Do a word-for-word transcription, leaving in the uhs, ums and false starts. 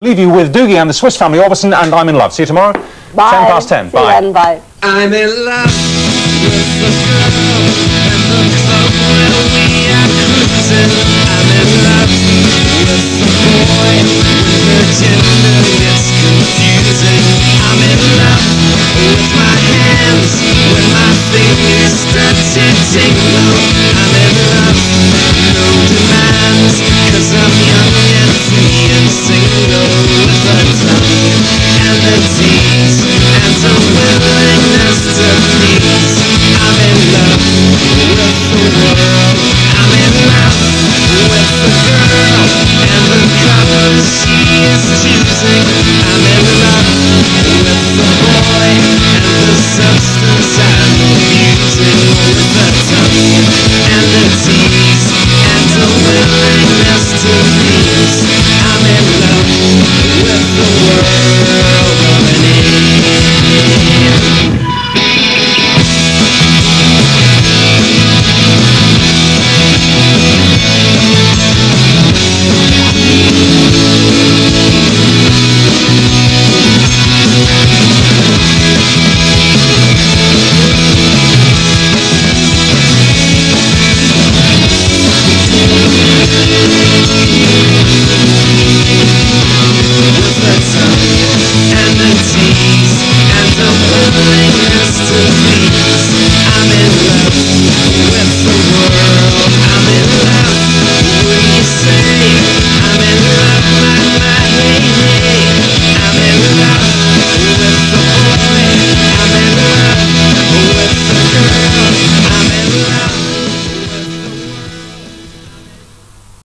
Leave you with Dougie and the Swiss Family Orbison and I'm in Love. See you tomorrow. Bye. Ten past ten. See Bye. you then. Bye. I'm in love with the girl and the club where we are cruising. I'm in love with the